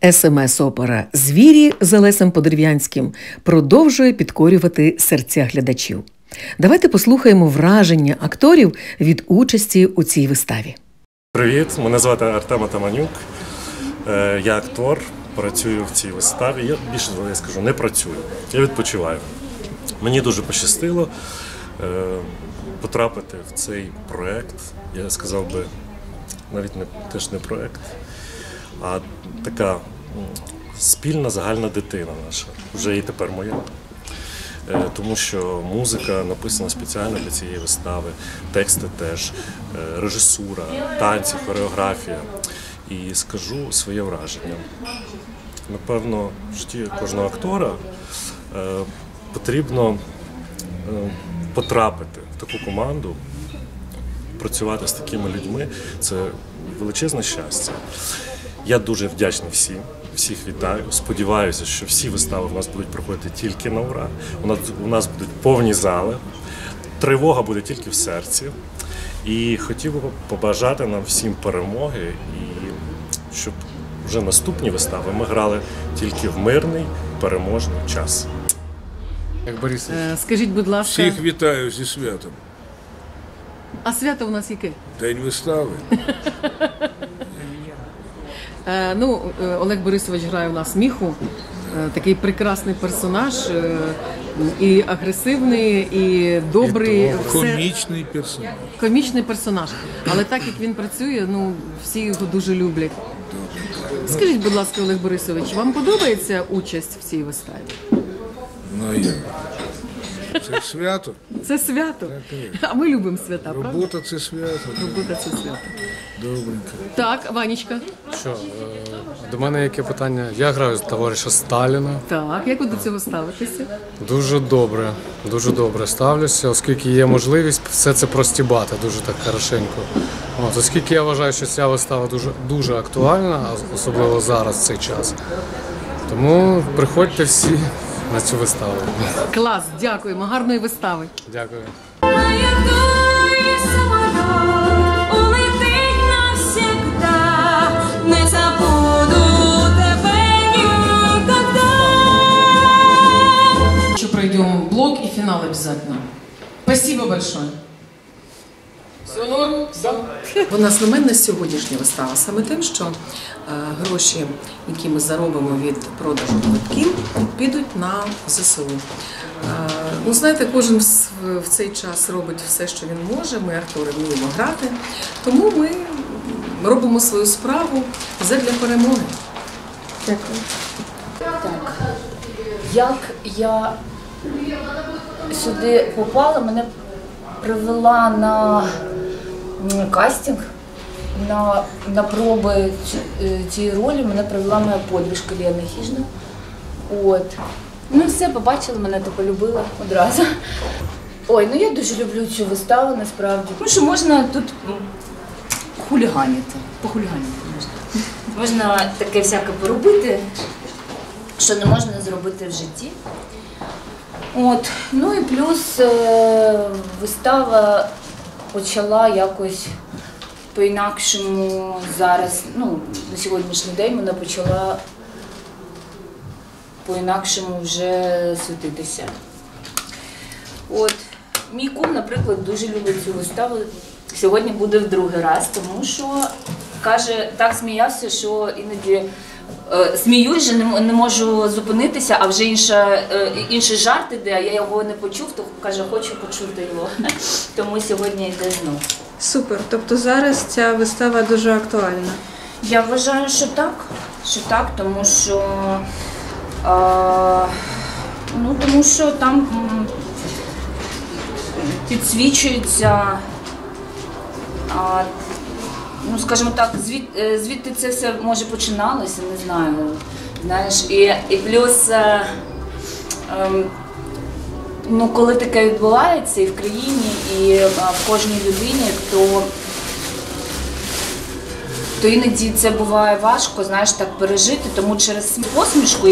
СМС-опера «Звірі» з Олесем Подерев'янським продовжує підкорювати серця глядачів. Давайте послухаємо враження акторів від участі у цій виставі. Привіт, мене звати Артем Атаманюк. Я актор, працюю в цій виставі. Я більше скажу, не працюю, я відпочиваю. Мені дуже пощастило потрапити в цей проєкт. Я сказав би, навіть теж не проєкт, а така спільна загальна дитина наша, вже і тепер моя. Тому що музика написана спеціально для цієї вистави, тексти теж, режисура, танці, хореографія. І скажу своє враження. Напевно, в житті кожного актора потрібно потрапити в таку команду, працювати з такими людьми – це величезне щастя. Я дуже вдячний всіх вітаю. Сподіваюся, що всі вистави в нас будуть проходити тільки на ура. У нас будуть повні зали, тривога буде тільки в серці. І хотів би побажати нам всім перемоги, і щоб вже наступні вистави ми грали тільки в мирний, переможний час. Як Борисович. Скажіть, будь ласка... Всіх вітаю зі святом. А свято у нас яке? День вистави. Олег Борисович грає у нас Міху. Такий прекрасний персонаж, і агресивний, і добрий. Комічний персонаж. Комічний персонаж. Але так, як він працює, всі його дуже люблять. Скажіть, будь ласка, Олег Борисович, вам подобається участь в цій виставі? Це свято. Це свято. А ми любимо свята, правда? Робота – це свято. Робота – це свято. Добренько. Так, Ванечка. Що, до мене яке питання? Я граю товариша Сталіна. Так, як ви до цього ставитеся? Дуже добре ставлюся, оскільки є можливість все це простібати дуже так хорошенько. Оскільки я вважаю, що ця вистава дуже актуальна, особливо зараз, в цей час. Тому приходьте всі на цю виставу. Клас, дякуємо, гарної вистави. Дякую. Пройдем блок и финал обязательно. Спасибо большое. Все норм? Да. Вона знаменна сьогоднішня вистава саме тим, що гроші, які ми заробимо від продажу квитків, підуть на ЗСУ. Знаєте, кожен в цей час робить все, що він може. Ми, актори, вміємо грати. Тому ми робимо свою справу задля перемоги. Дякую. Так. Як я сюди попала, мене привела на кастинг, на проби цієї ролі, мене привела моя подружка Лена Хижна. Все, побачили мене та полюбила одразу. Я дуже люблю цю виставу, насправді. Тому що можна тут хуліганіти, похуліганіти можна. Можна таке всяке поробити, що не можна зробити в житті. І плюс вистава почала якось по-інакшому зараз, на сьогоднішній день вона почала по-інакшому вже світитися. Мій кум, наприклад, дуже любить цю виставу. Сьогодні буде в другий раз, тому що, каже, так сміявся, що іноді сміюсь, вже не можу зупинитися, а вже інший жарт іде, а я його не почув, то каже, хочу почути його. Тому сьогодні йде знов. Супер. Тобто зараз ця вистава дуже актуальна? Я вважаю, що так, тому що там підсвічується, скажімо так, звідти це все може починалося, не знаю. Знаєш, і плюс, коли таке відбувається і в країні, і в кожній людині, то іноді це буває важко, знаєш, так пережити, тому через посмішку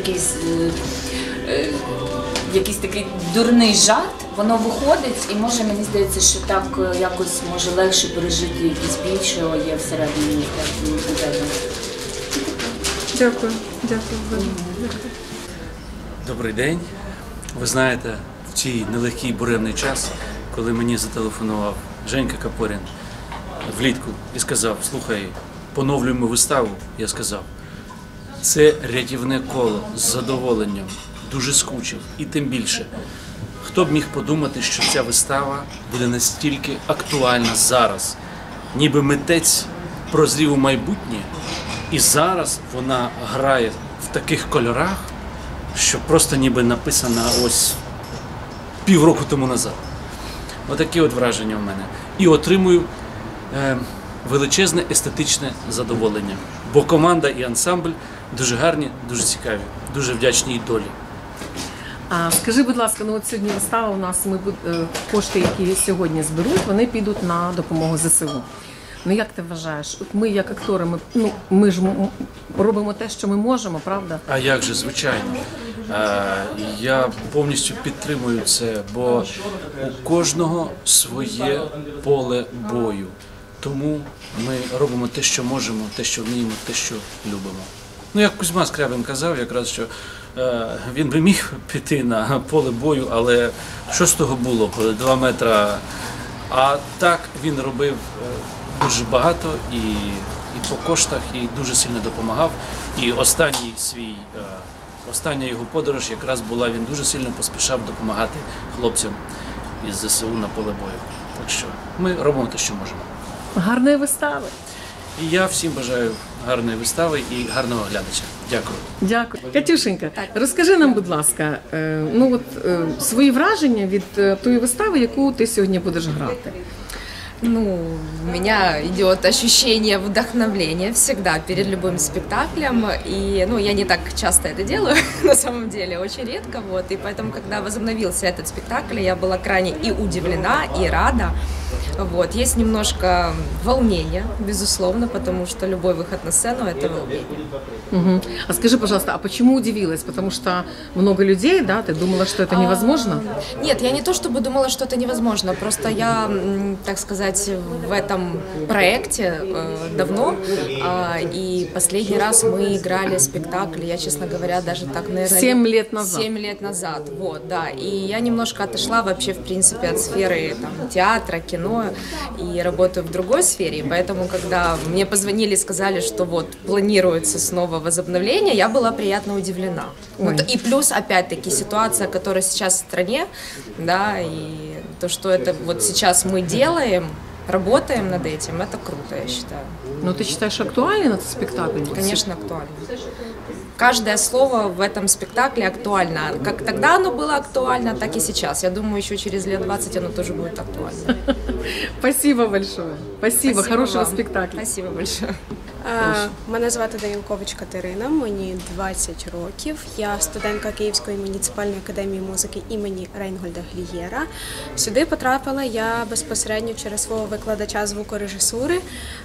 якийсь такий дурний жарт, воно виходить і може, мені здається, що так якось може легше пережити якісь біль, що є всередині. Дякую, дякую. Добрий день. Ви знаєте, в цей нелегкий буремний час, коли мені зателефонував Женька Капорін влітку і сказав: слухай, поновлюємо виставу, я сказав, це рятівне коло з задоволенням, дуже скучив. І тим більше, хто б міг подумати, що ця вистава буде настільки актуальна зараз, ніби митець прозрів у майбутнє, і зараз вона грає в таких кольорах, що просто ніби написана ось півроку тому назад. Отакі от враження в мене. І отримую величезне естетичне задоволення. Бо команда і ансамбль дуже гарні, дуже цікаві, дуже вдячні і долі. А скажи, будь ласка, ну от сьогодні вистава у нас, кошти, які сьогодні зберуть, вони підуть на допомогу ЗСУ. Ну як ти вважаєш? От ми як актори, ми ж робимо те, що ми можемо, правда? А як же, звичайно. Я повністю підтримую це, бо у кожного своє поле бою. Тому ми робимо те, що можемо, те, що вміємо, те, що любимо. Ну, як Кузьма Скрябин казав, якраз, що він би міг піти на поле бою, але що з того було? 2 метри. А так він робив дуже багато і по коштах, і дуже сильно допомагав. І остання його подорож якраз була, він дуже сильно поспішав допомагати хлопцям із ЗСУ на поле бою. Так що ми робимо те, що можемо. Гарної вистави. І я всім бажаю гарної вистави і гарного глядача. Дякую. Дякую. Катюшенька, розкажи нам, будь ласка, свої враження від тої вистави, яку ти сьогодні будеш грати. Ну, у меня идет ощущение вдохновления всегда перед любым спектаклем, и, ну, я не так часто это делаю, на самом деле, очень редко, вот, и поэтому, когда возобновился этот спектакль, я была крайне и удивлена, и рада, вот, есть немножко волнения, безусловно, потому что любой выход на сцену – это волнение. Угу. А скажи, пожалуйста, а почему удивилась? Потому что много людей, да, ты думала, что это невозможно? Нет, я не то чтобы думала, что это невозможно, просто я, так сказать, в этом проекте давно, и последний раз мы играли спектакль, я, честно говоря, даже так, наверное... 7 лет назад. 7 лет назад, вот, да, и я немножко отошла вообще, в принципе, от сферы там, театра, кино, и работаю в другой сфере, и поэтому, когда мне позвонили и сказали, что вот планируется снова возобновление, я была приятно удивлена. Вот, и плюс, опять-таки, ситуация, которая сейчас в стране, да, и то, что это вот сейчас мы делаем, работаем над этим, это круто, я считаю. Но ты считаешь, актуален этот спектакль? Конечно, актуально. Каждое слово в этом спектакле актуально. Как тогда оно было актуально, так и сейчас. Я думаю, еще через лет 20 оно тоже будет актуально. Спасибо большое. Спасибо. Хорошего вам. спектакля. Спасибо большое. Мене звати Данілкович Катерина, мені 20 років. Я студентка Київської муніципальної академії музики імені Рейнгольда Глієра. Сюди потрапила я безпосередньо через свого викладача звукорежисури.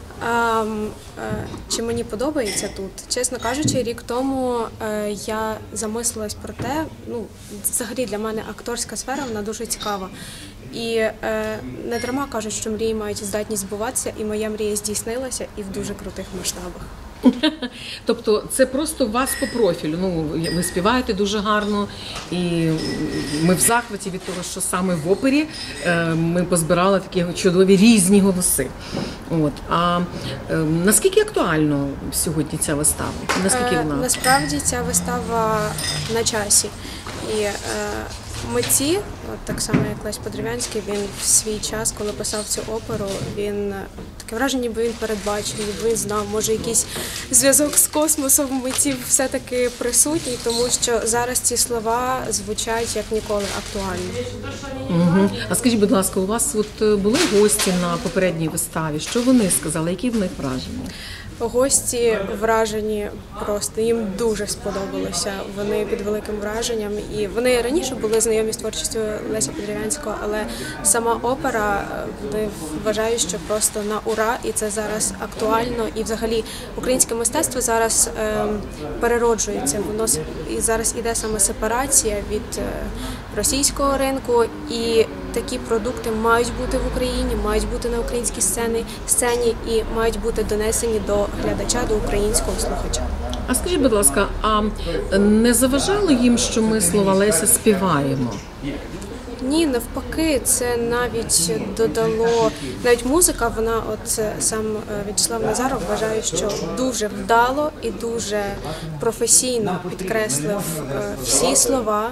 Чи мені подобається тут? Чесно кажучи, рік тому я замислилась про те, ну, взагалі для мене акторська сфера, вона дуже цікава. І не дарма кажуть, що мрії мають здатність збуватися, і моя мрія здійснилася і в дуже крутих масштабах. Тобто це просто у вас по профілю. Ну, ви співаєте дуже гарно, і ми в захваті від того, що саме в опері ми позбирали такі чудові різні голоси. От. А наскільки актуально сьогодні ця вистава? Наскільки вона? Насправді ця вистава на часі. І митці, от так само як Лесь Подрив'янський, він в свій час, коли писав цю оперу, він таке враження, ніби він передбачив, ніби він знав, може якийсь зв'язок з космосом митців все-таки присутній, тому що зараз ці слова звучать як ніколи актуально. Угу. А скажіть, будь ласка, у вас от були гості на попередній виставі? Що вони сказали? Які в них враження? Гості вражені просто, їм дуже сподобалося, вони під великим враженням. І вони раніше були знайомі з творчістю Леся Подрив'янського, але сама опера, вони вважають, що просто на ура, і це зараз актуально. І взагалі українське мистецтво зараз перероджується, воно і зараз іде саме сепарація від російського ринку, і такі продукти мають бути в Україні, мають бути на українській сцені і мають бути донесені до глядача, до українського слухача. А скажіть, будь ласка, а не заважало їм, що ми слова Леся співаємо? Ні, навпаки, це навіть додало, навіть музика, вона, от сам В'ячеслав Назаров вважає, що дуже вдало і дуже професійно підкреслив всі слова,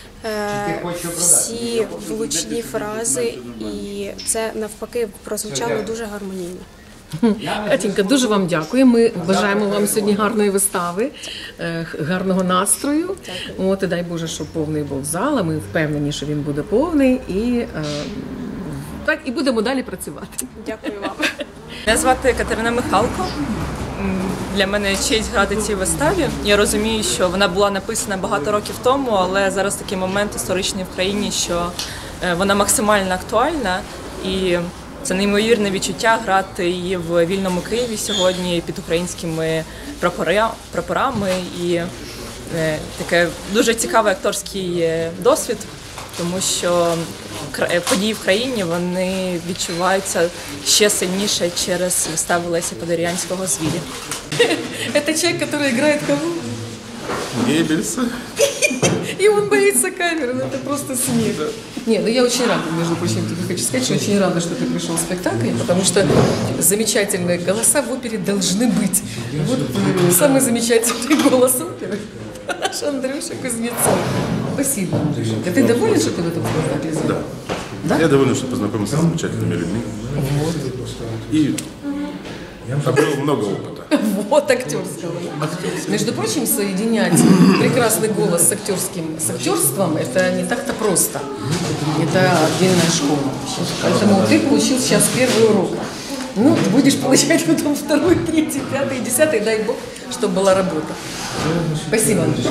всі влучні фрази, і це навпаки прозвучало дуже гармонійно. Катінька, дуже вам дякую. Ми бажаємо вам сьогодні гарної вистави, гарного настрою. От, і дай Боже, щоб повний був зал, а ми впевнені, що він буде повний. І, так, і будемо далі працювати. Дякую вам. Мене звати Катерина Михалко. Для мене честь грати цій виставі. Я розумію, що вона була написана багато років тому, але зараз такий момент історичний в країні, що вона максимально актуальна. І це неймовірне відчуття грати її в вільному Києві сьогодні під українськими прапорами. І таке дуже цікавий акторський досвід, тому що події в країні вони відчуваються ще сильніше через виставу Леся Подорянського «Звірі». Это человек, который играет кого? Геббельса. И он боится камеры, ну это просто смех. Не, ну я очень рада, между прочим, тебе хочу сказать, что очень рада, что ты пришел в спектакль, потому что замечательные голоса в опере должны быть. Вот самый замечательный голос оперы наш Андрюша Кузнецов. Спасибо, Андрюша. Ты доволен, что ты в этом спектакле сыграл? Да? Я доволен, что познакомился с замечательными людьми. Вот. И обрел много опыта. Вот актерского. Между прочим, соединять прекрасный голос с актерством, это не так-то просто. Это отдельная школа. Поэтому ты получил сейчас первый урок. Ну, ты будешь получать потом второй, третий, пятый, десятый, дай Бог, чтобы была работа. Спасибо, Андрюша.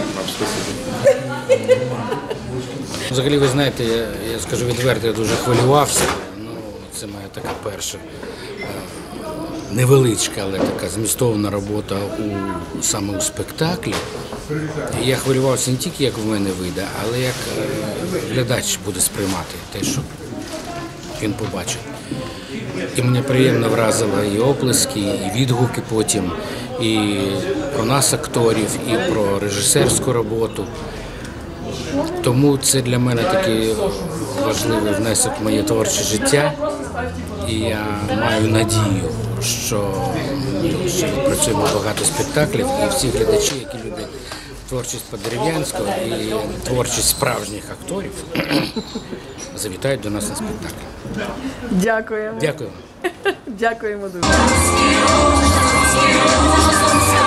Взагалі, ви знаєте, я скажу відверто, я дуже хвилювався. Ну, це моя така перша невеличка, але така змістовна робота саме у спектаклі. Я хвилювався не тільки, як в мене вийде, але як глядач буде сприймати те, що він побачить. І мене приємно вразило і оплески, і відгуки потім, і про нас, акторів, і про режисерську роботу. Тому це для мене такий важливий внесок в моє творче життя. І я маю надію, що працюємо багато спектаклів, і всі глядачі, які люблять творчість Подерев'янського і творчість справжніх акторів, завітають до нас на спектакль. Дякую. Дякую. Дякуємо дуже.